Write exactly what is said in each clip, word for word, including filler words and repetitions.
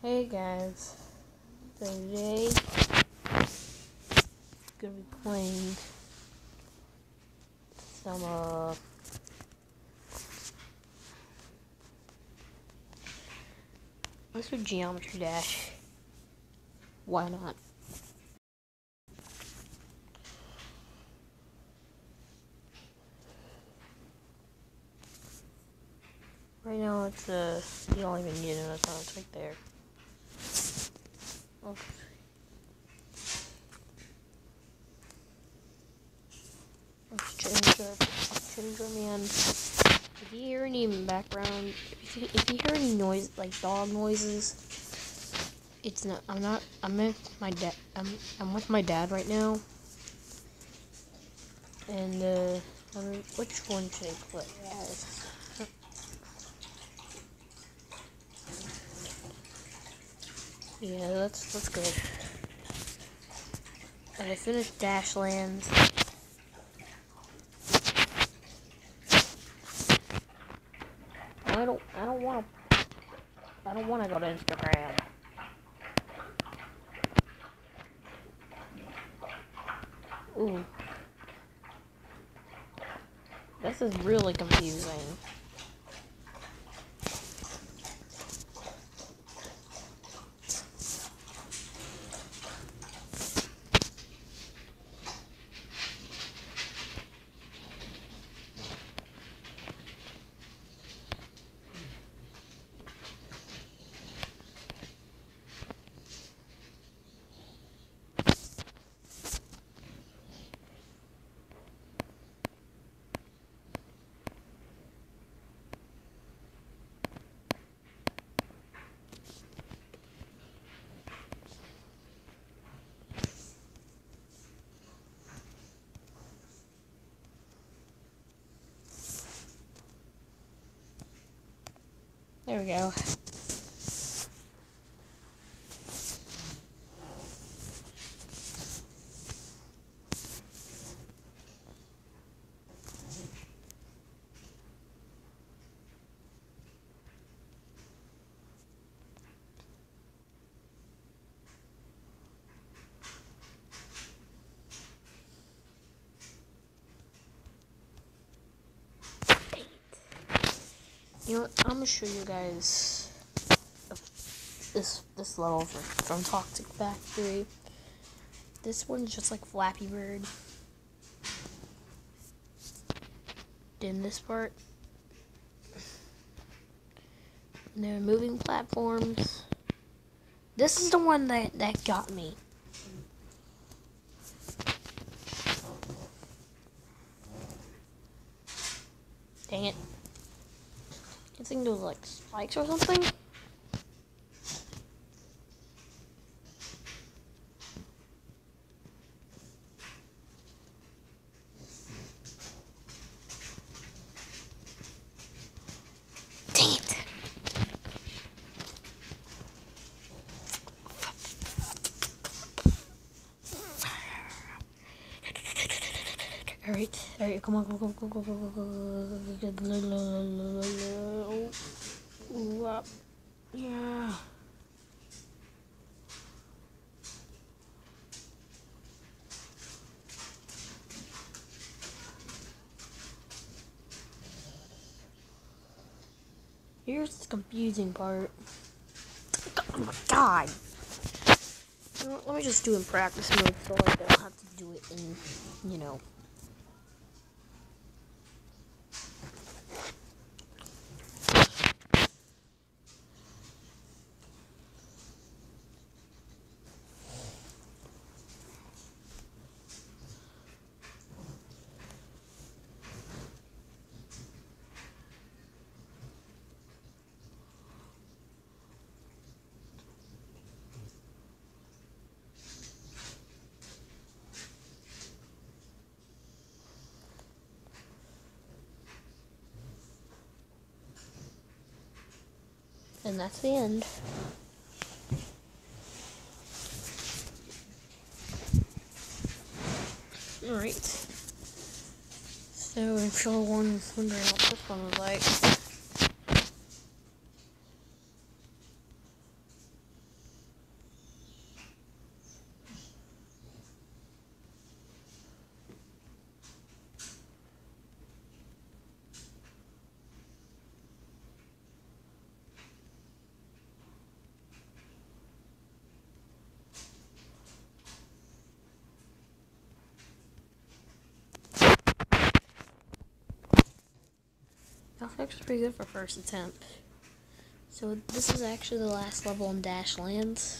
Hey guys, so today I'm gonna be playing some uh let's do Geometry Dash. Why not? Right now it's uh you don't even need it, it's right there. Okay. Let's change our let's change our man. If you hear any background, if you, if you hear any noise, like dog noises, it's not. I'm not. I'm with my dad. I'm. I'm with my dad right now. And uh, I mean, which one should I play as? Yeah, that's that's good. And I finished Dashlands. I don't. I don't want to. I don't want to go to Instagram. Ooh. This is really confusing. There we go. You know what? I'm gonna show you guys this this level from, from Toxic Factory. This one's just like Flappy Bird. In this part, they're moving platforms. This is the one that that got me. Dang it! I think those like spikes or something. Dang it! Alright, alright, come on, come on, come on, come on, come on, come on. Yeah. Here's the confusing part. Oh my god. You know, let me just do it in practice mode so I don't have to do it in, you know. And that's the end. Alright. So, I'm sure one's wondering what this one was like. Alphax was pretty good for first attempt. So this is actually the last level in Dash Lands.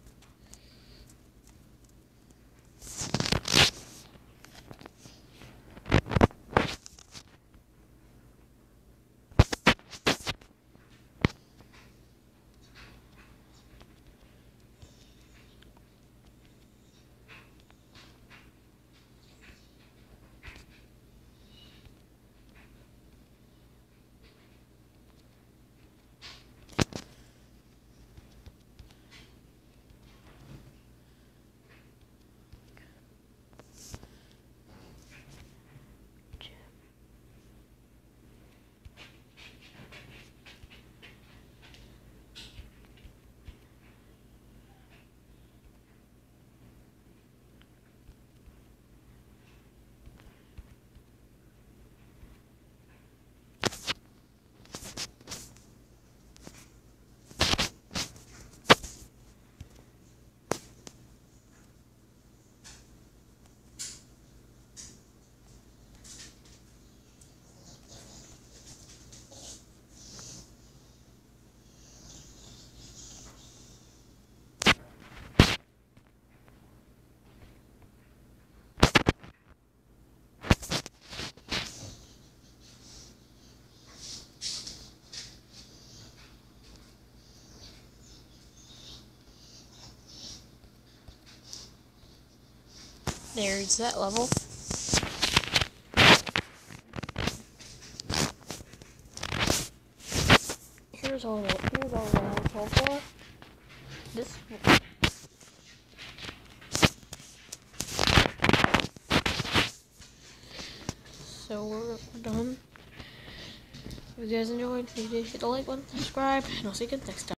There's that level. Here's all the here's all the levels so far. This So we're, we're done. If you guys enjoyed, please hit the like button, subscribe, and I'll see you guys next time.